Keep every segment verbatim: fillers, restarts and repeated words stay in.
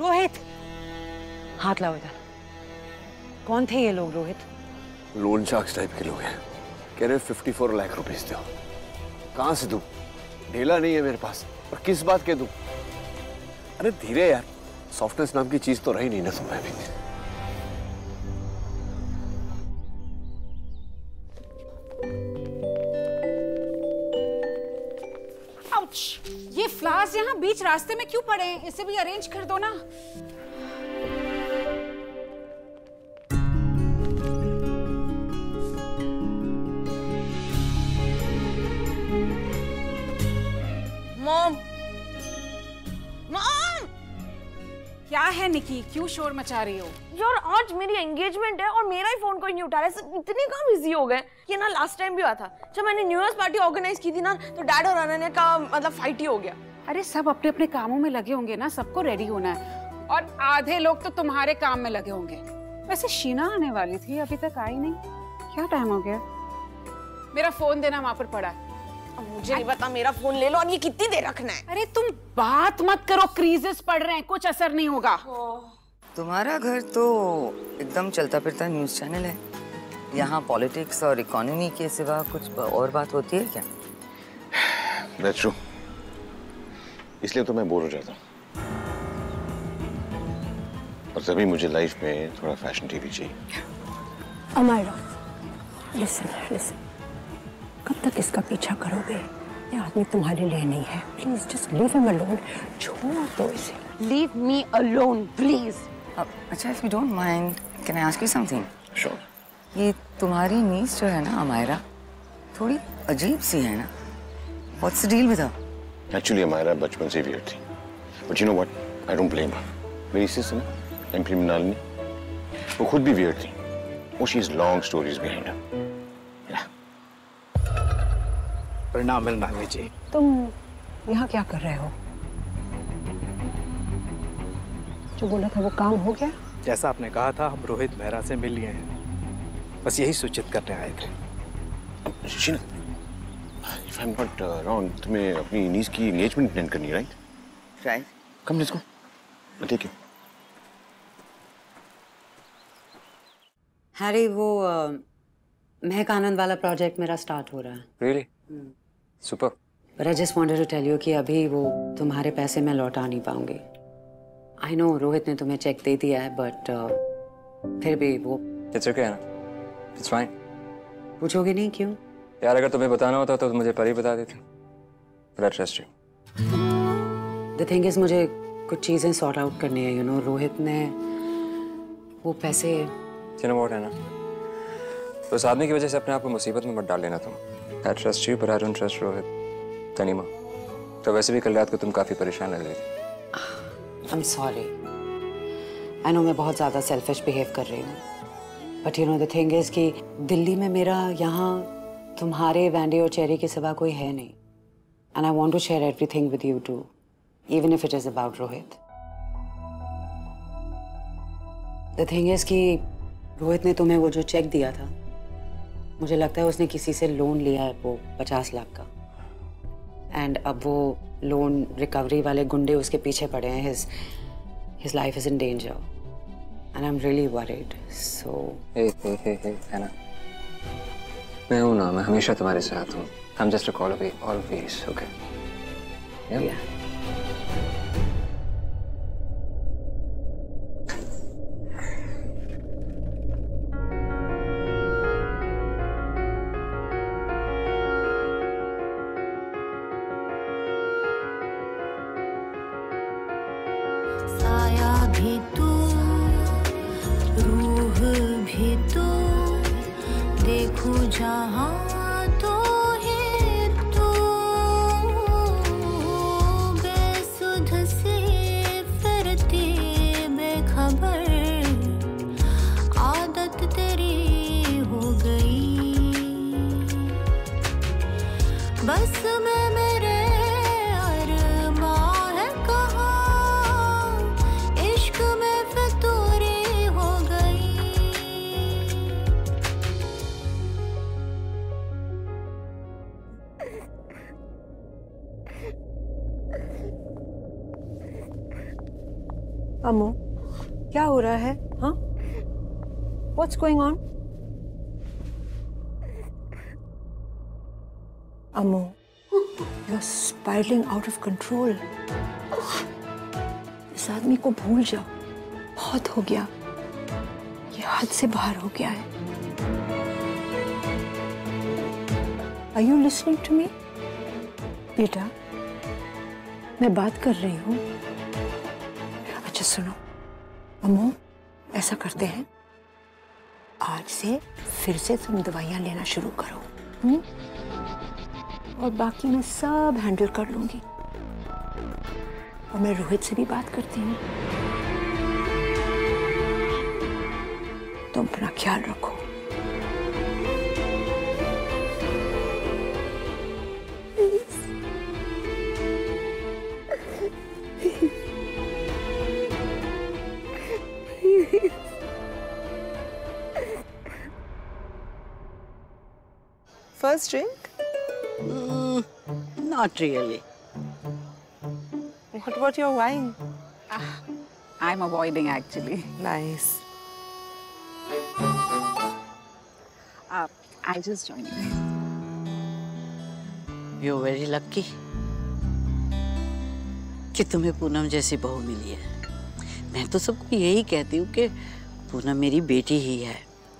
रोहित, हाथ लाओ इधर। कौन थे ये लोग रोहित? लोन शार्क्स टाइप के लोग हैं। कह रहे फिफ्टी फोर लाख रुपीस दो। कहाँ से दूं? ढेला नहीं है मेरे पास, और किस बात के दूं? अरे धीरे यार, सॉफ्टनेस नाम की चीज तो रही नहीं ना तुम्हें भी। ये फ्लावर्स यहाँ बीच रास्ते में क्यों पड़े हैं? इसे भी अरेंज कर दो ना। Mom, mom! क्या है निकी, क्यों शोर मचा रही हो? यार आज मेरी एंगेजमेंट है और मेरा ही फोन कोई नहीं उठा रहा है। इतने कहाँ बिजी हो गए। ये ना लास्ट टाइम भी हुआ था जब मैंने न्यू ईयर पार्टी ऑर्गेनाइज की थी ना, तो डैड और अनन्या का मतलब फाइट ही हो गया। अरे सब अपने अपने कामों में लगे होंगे ना, सबको रेडी होना है, और आधे लोग तो तुम्हारे काम में लगे होंगे। वैसे शीना आने वाली थी, अभी तक आई नहीं। क्या टाइम हो गया? मेरा फोन देना वहां पर पड़ा है। अब मुझे नहीं पता, मेरा फोन ले लो। और ये कितनी देर रखना है? अरे तुम बात मत करो, क्रीजेस पड़ रहे हैं, कुछ असर नहीं होगा। तुम्हारा घर तो एकदम चलता फिरता न्यूज चैनल है। यहाँ पॉलिटिक्स और इकोनॉमी के सिवा कुछ और बात होती है क्या? That's true. इसलिए तो मैं बोर हो जाता हूँ, और तभी मुझे लाइफ में थोड़ा फैशन टीवी चाहिए। Amaira, listen, listen. कब तक इसका पीछा करोगे? ये आदमी तुम्हारे लिए नहीं है। Please just leave him alone. छोड़ दो इसे। Leave me alone please. अच्छा, if you don't mind, can I ask you something? Sure. ये तुम्हारी नीस जो है ना अमायरा, थोड़ी अजीब सी है ना। What's the deal with her? Actually Amaira बचपन से वियर्ड थी, but you know what, I don't blame her. मेरी सिस्टर ना, एम्प्री मृणालिनी, वो खुद भी वियर्ड थी। वो she is long stories behind her. परिणाम मिलना जी। तुम यहाँ क्या कर रहे हो? जो बोला था वो काम हो गया? जैसा आपने कहा था, हम रोहित मेहरा से मिल लिए हैं। बस यही सूचित करने आए थे। Sheena, if I'm not uh, wrong, तुम्हें अपनी नीस की एंगेजमेंट अटेंड करनी है, right? Right. Come let's go. ठीक है। हैरी, वो महक आनंद वाला प्रोजेक्ट मेरा स्टार्ट हो रहा है। Really? Super. But I just wanted to tell you कि अभी वो तुम्हारे पैसे मैं लौटा नहीं पाऊंगी। I know रोहित ने तुम्हें चेक दे दिया है, but uh, फिर भी वो। It's okay ना? It's fine. पूछोगे नहीं क्यों? यार अगर तुम्हें बताना होता तो मुझे पहले बता देते। But I trust you. The thing is, मुझे कुछ चीजें सॉर्ट आउट करनी है, you know। रोहित ने वो पैसे। You know what है ना? तो उस आदमी की वजह से अपने आप को मुसीबत में मत डाल लेना तुम। I trust you, but I don't trust Rohit. तनीमा, तो वैसे भी कल रात को तुम काफी परेशान लग रही थी। I'm sorry. I know मैं बहुत ज़्यादा selfish behave कर रही हूँ, but you know the thing is कि दिल्ली में मेरा यहाँ तुम्हारे वैंडे और चेरी के सिवा कोई है नहीं, and I want to share everything with you too, even if it is about Rohit. The thing is कि रोहित ने तुम्हें वो जो चेक दिया था, मुझे लगता है उसने किसी से लोन लिया है, वो पचास लाख का, एंड अब वो लोन रिकवरी वाले गुंडे उसके पीछे पड़े हैं। His his life is in danger and I am really worried. So hey hey hey hey है ना, मैं हूं ना, मैं हमेशा तुम्हारे साथ हूं। I'm just a call away always, okay? Yeah. yeah. भी तू, रूह भी तू, देखूं जहां तो ही तू, अम्मू, क्या हो रहा है? हाँ? What's going on? Ammu, you're spiraling out of control. इस आदमी को भूल जाओ, बहुत हो गया, ये हद से बाहर हो गया है। Are you listening to me? बेटा, मैं बात कर रही हूँ। अच्छा सुनो, अम्मू, ऐसा करते हैं, आज से फिर से तुम दवाइयाँ लेना शुरू करो, हुँ? और बाकी मैं सब हैंडल कर लूंगी। और मैं रोहित से भी बात करती हूँ। तुम अपना ख्याल रखो। First drink? Mm, not really. What about your wine? Uh, I'm avoiding actually. Nice. Uh, I'll just join you. You're very lucky कि तुम्हें पूनम जैसी बहू मिली है। मैं तो सबको यही कहती हूँ कि पूनम मेरी बेटी ही है।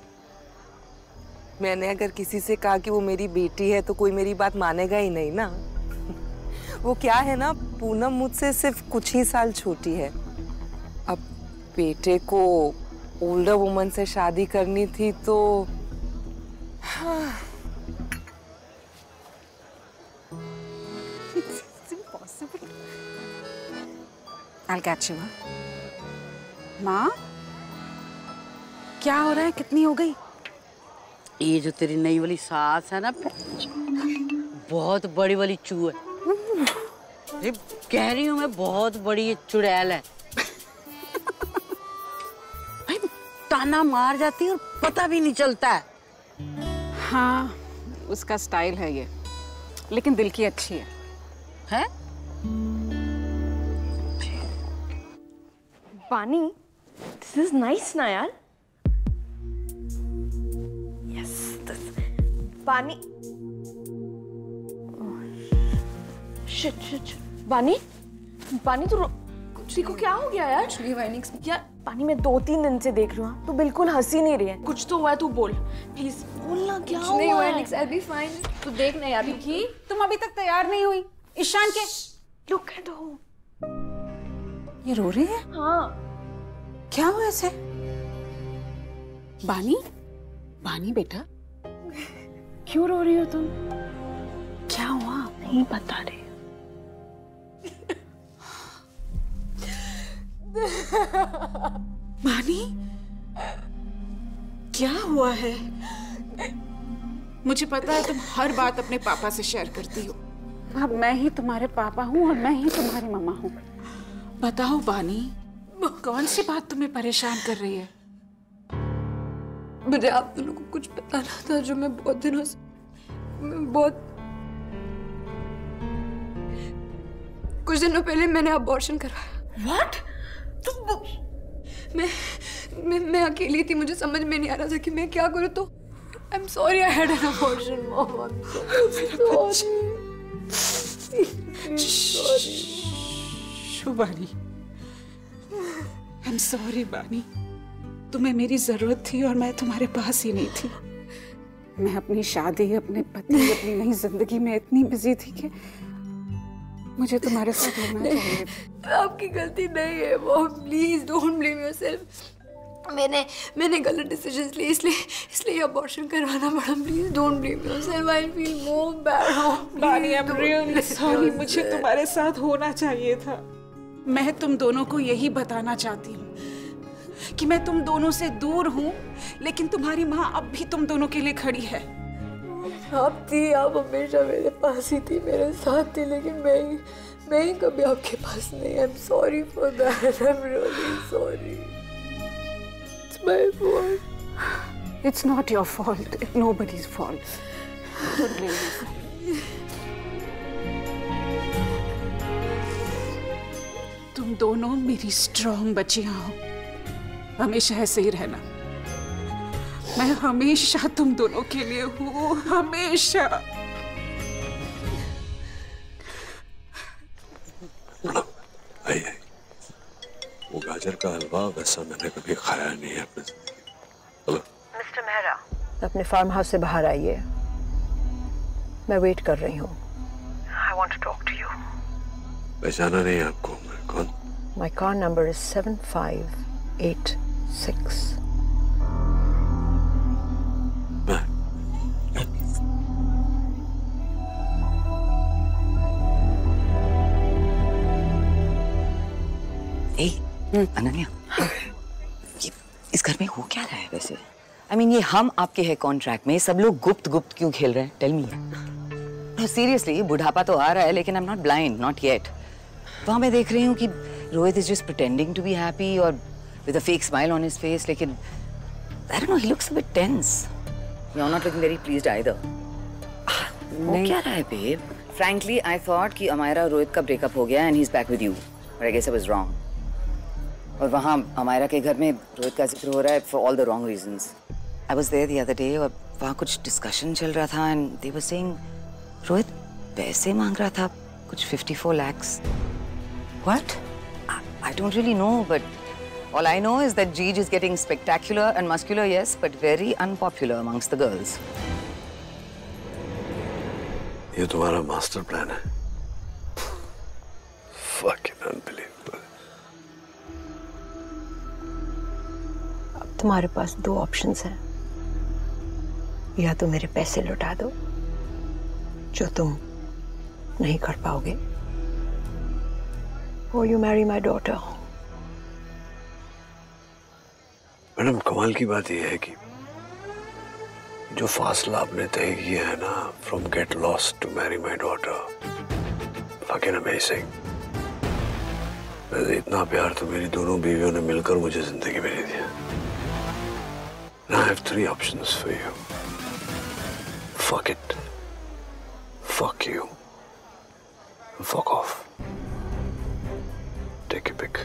मैंने अगर किसी से कहा कि वो मेरी बेटी है तो कोई मेरी बात मानेगा ही नहीं ना। वो क्या है ना, पूनम मुझसे सिर्फ कुछ ही साल छोटी है। अब बेटे को ओल्डर वुमन से शादी करनी थी तो हाँ। It's impossible. I'll catch you. माँ, क्या हो रहा है? कितनी हो गई? ये जो तेरी नई वाली सास है ना, बहुत बड़ी वाली चू है। ये कह रही हूँ मैं, बहुत बड़ी ये चुड़ैल है। भाई ताना मार जाती है और पता भी नहीं चलता है। हाँ, उसका स्टाइल है ये, लेकिन दिल की अच्छी है। है? पानी, this is nice ना यार। पानी, शिट शिट, पानी, पानी तो कुछ को क्या हो गया यार? यार पानी मैं दो तीन दिन से देख रही हूँ, तू बिल्कुल हंसी नहीं रही है। कुछ तो हुआ है, तू बोल प्लीज, बोलना क्या हुआ? नहीं हुआ है, I'll be fine। तू देख ना यार। विकी, तुम अभी तक तैयार नहीं हुई। ईशान के लुक एट हो, ये रो रही है। हाँ, क्या हुआ ऐसे? बानी, बानी बेटा, क्यों रो रही हो तुम? क्या हुआ? नहीं बता रही। बानी, क्या हुआ है? मुझे पता है तुम हर बात अपने पापा से शेयर करती हो। अब मैं ही तुम्हारे पापा हूँ और मैं ही तुम्हारी मम्मा हूँ। बताओ बानी, कौन सी बात तुम्हें परेशान कर रही है? मुझे आप दोनों को कुछ बताना था जो मैं बहुत दिनों से मैं बहुत कुछ दिनों पहले मैंने अबॉर्शन करवाया। What? तो मैं मैं मैं अकेली थी, मुझे समझ में नहीं आ रहा था कि मैं क्या करूँ। तो I'm sorry I had an abortion, Mom. I'm sorry. sorry. शुभानी, I'm sorry बानी, तुम्हें मेरी जरूरत थी और मैं तुम्हारे पास ही नहीं थी। मैं अपनी शादी, अपने पति, अपनी नई जिंदगी में इतनी बिजी थी कि मुझे तुम्हारे साथ होना चाहिए। आपकी गलती नहीं है mom, please don't blame yourself. मैंने मैंने गलत डिसीजंस लिए, इसलिए इसलिए अबॉर्शन करवाना पड़ा। Please don't blame yourself, I feel more bad. Bani, I am really sorry, मुझे तुम्हारे साथ होना चाहिए था। मैं तुम दोनों को यही बताना चाहती हूँ कि मैं तुम दोनों से दूर हूँ, लेकिन तुम्हारी माँ अब भी तुम दोनों के लिए खड़ी है। आप थी, आप हमेशा मेरे पास ही थी, मेरे साथ थी, लेकिन मैं ही मैं ही कभी आपके पास नहीं। I am sorry for that, I am really sorry. It's my fault. It's not your fault, it's nobody's fault. Don't blame yourself. तुम दोनों मेरी स्ट्रॉन्ग बच्चियां हो, हमेशा ऐसे ही रहना। मैं हमेशा तुम दोनों के लिए हूँ, हमेशा। आई आई, वो गाजर का हलवा वैसा मैंने कभी खाया नहीं है अपने जिंदगी। हेलो मिस्टर मेहरा, अपने फार्म हाउस से बाहर आइए, मैं वेट कर रही हूँ। I want to talk to you. पहचाना नहीं आपको? मैं कौन? My car number is seven five eight six. ए, अनन्या, ये इस घर में हो क्या रहा है वैसे? आई I मीन mean, ये हम आपके हैं कॉन्ट्रैक्ट में, सब लोग गुप्त गुप्त क्यों खेल रहे हैं? Tell me. सीरियसली, बुढ़ापा तो आ रहा है लेकिन I am not blind, not yet. वहाँ मैं देख रही हूँ कि Rohit is just pretending to be happy और with a fake smile on his face, लेकिन I don't know, he looks a bit tense. You are not looking very pleased either. हो क्या रहा है बेब? फ्रैंकली आई थॉट कि अमायरा और रोहित का breakup हो गया and he is back with you, but I guess I was wrong. और वहाँ अमायरा के घर में रोहित का जिक्र हो रहा है for all the wrong reasons. I was there the other day और वहाँ कुछ डिस्कशन चल रहा था and they were saying Rohit पैसे मांग रहा था, कुछ चौवन lakhs. What? I, I don't really know, but all I know is that Jeej is getting spectacular and muscular, yes, but very unpopular amongst the girls. ये तुम्हारा मास्टर प्लान है? Fucking unbelievable. अब तुम्हारे पास दो ऑप्शंस हैं, या तो मेरे पैसे लौटा दो जो तुम नहीं कर पाओगे, or you marry my daughter. Madam, कमाल की बात यह है कि जो फासला आपने तय किया है ना, from get lost to marry my daughter, fucking amazing. वैसे इतना प्यार तो मेरी दोनों बीवियों ने मिलकर मुझे जिंदगी में नहीं दिया। Now I have three options for you. Fuck it. Fuck you. Fuck off. Take your pick.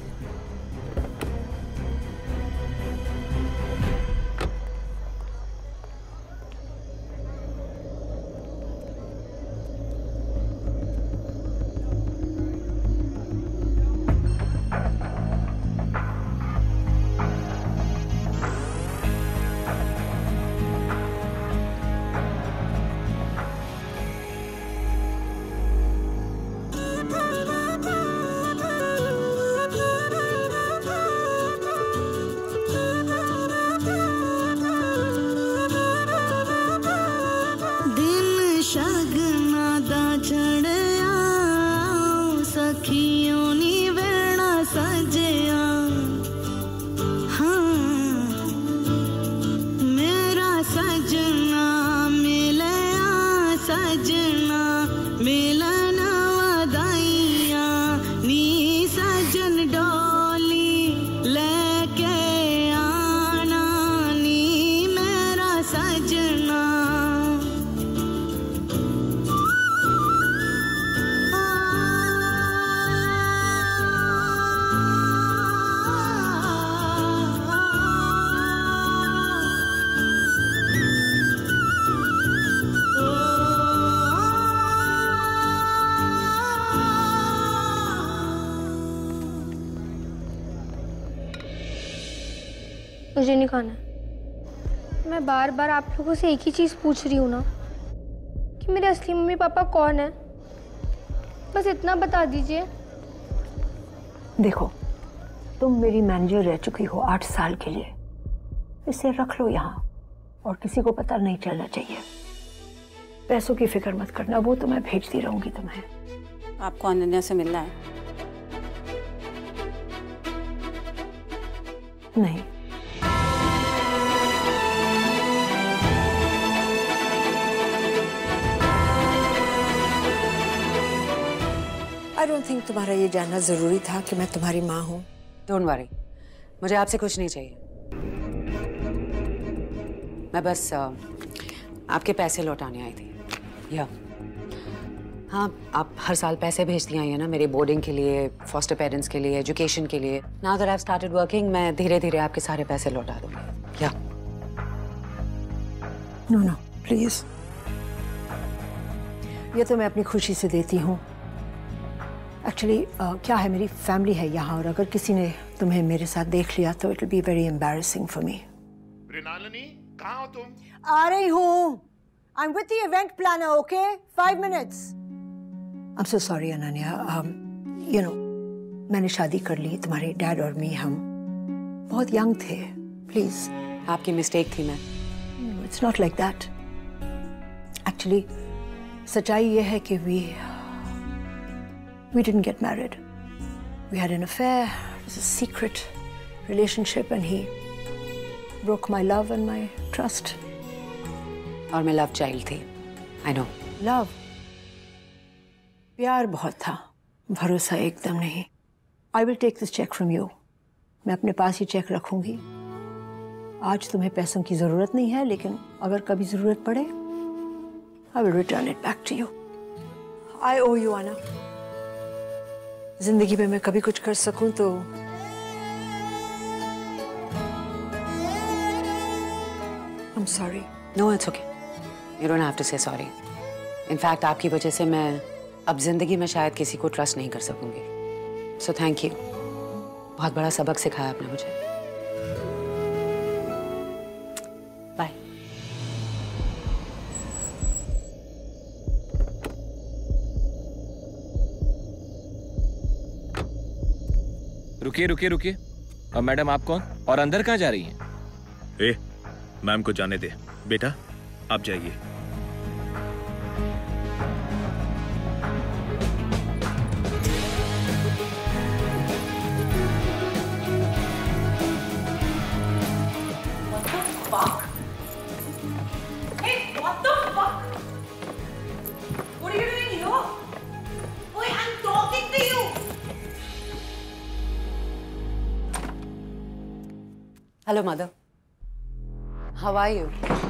मुझे नहीं खाना है। मैं बार बार आप लोगों से एक ही चीज़ पूछ रही हूँ ना कि मेरे असली मम्मी पापा कौन है, बस इतना बता दीजिए। देखो, तुम मेरी मैनेजर रह चुकी हो आठ साल के लिए, इसे रख लो यहाँ और किसी को पता नहीं चलना चाहिए। पैसों की फिक्र मत करना, वो तो मैं भेजती रहूंगी तुम्हें। आपको अनन्या से मिलना है? नहीं। आई डोंट थिंक तुम्हारा ये जानना जरूरी था कि मैं तुम्हारी माँ हूँ। डोंट वरी, मुझे आपसे कुछ नहीं चाहिए। मैं बस uh, आपके पैसे लौटाने आई थी। या हाँ, आप हर साल पैसे भेजती आई हैं ना मेरे बोर्डिंग के लिए, फॉस्टर पेरेंट्स के लिए, एजुकेशन के लिए। Now that I have started working, मैं धीरे-धीरे आपके सारे पैसे लौटा दूंगी। क्या? नो नो प्लीज, ये तो मैं अपनी खुशी से देती हूँ। एक्चुअली uh, क्या है, मेरी फैमिली है यहाँ, और अगर किसी ने तुम्हें मेरे साथ देख लिया तो it will be very embarrassing for me. Mrinalini, कहाँ हो तुम? आ रही हूँ। I'm with the event planner, okay? Five minutes. I'm so sorry, Ananya. Um, you know, मैंने शादी कर ली, तुम्हारे डैड और मैं हम बहुत यंग थे। Please. आपकी मिस्टेक थी मैं। No, it's not like that. Actually, सच्चाई ये है कि we we didn't get married. We had an affair. It was a secret relationship, and he broke my love and my trust. और मैं लव चाइल्ड थी। I know. Love, प्यार बहुत था, भरोसा एकदम नहीं। I will take this check from you. मैं अपने पास ही चेक रखूंगी। आज तुम्हें पैसों की जरूरत नहीं है, लेकिन अगर कभी जरूरत पड़े, I will return it back to you. I owe you, Anna. जिंदगी में मैं कभी कुछ कर सकूं तो I'm sorry. No, it's okay. You don't have to say sorry. In fact, आपकी वजह से मैं अब जिंदगी में शायद किसी को ट्रस्ट नहीं कर सकूंगी। So thank you. बहुत बड़ा सबक सिखाया आपने मुझे। Bye. रुकिए रुकिए रुकिए। अब मैडम आप कौन और अंदर कहाँ जा रही हैं? ए, मैम को जाने दे। बेटा आप जाइए। Hello, mother. How are you?